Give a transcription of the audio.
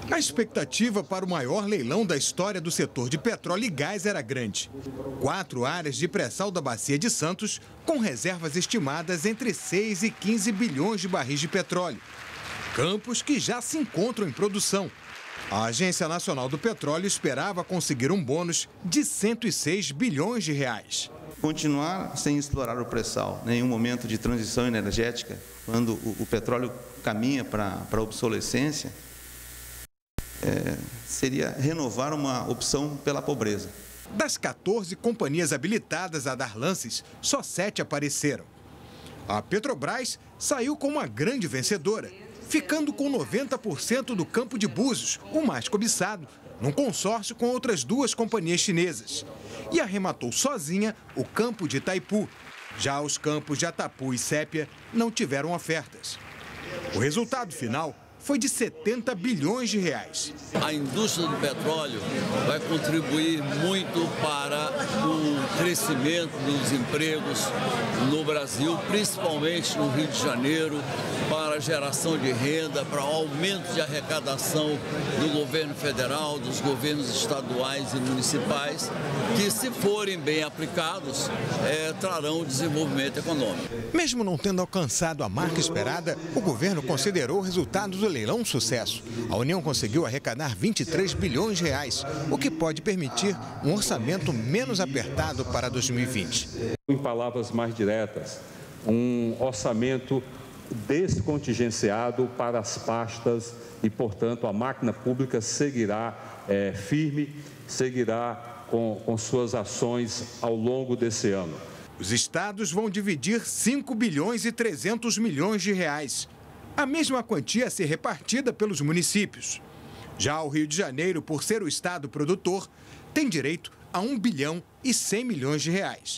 A expectativa para o maior leilão da história do setor de petróleo e gás era grande. 4 áreas de pré-sal da Bacia de Santos, com reservas estimadas entre 6 e 15 bilhões de barris de petróleo. Campos que já se encontram em produção. A Agência Nacional do Petróleo esperava conseguir um bônus de 106 bilhões de reais. Continuar sem explorar o pré-sal, em um momento de transição energética, quando o petróleo caminha para a obsolescência, seria renovar uma opção pela pobreza. Das 14 companhias habilitadas a dar lances, só 7 apareceram. A Petrobras saiu como uma grande vencedora, ficando com 90% do campo de Búzios, o mais cobiçado, num consórcio com outras 2 companhias chinesas. E arrematou sozinha o campo de Itaipu. Já os campos de Atapu e Sépia não tiveram ofertas. O resultado final foi de 70 bilhões de reais. A indústria do petróleo vai contribuir muito para o crescimento dos empregos no Brasil, principalmente no Rio de Janeiro, para a geração de renda, para o aumento de arrecadação do governo federal, dos governos estaduais e municipais, que, se forem bem aplicados, trarão desenvolvimento econômico. Mesmo não tendo alcançado a marca esperada, o governo considerou o resultado do leilão um sucesso. A União conseguiu arrecadar 23 bilhões de reais, o que pode permitir um orçamento menos apertado para 2020. Em palavras mais diretas, um orçamento descontingenciado para as pastas e, portanto, a máquina pública seguirá firme, seguirá com suas ações ao longo desse ano. Os estados vão dividir 5 bilhões e 300 milhões de reais. A mesma quantia a ser repartida pelos municípios. Já o Rio de Janeiro, por ser o estado produtor, tem direito a 1 bilhão e 100 milhões de reais.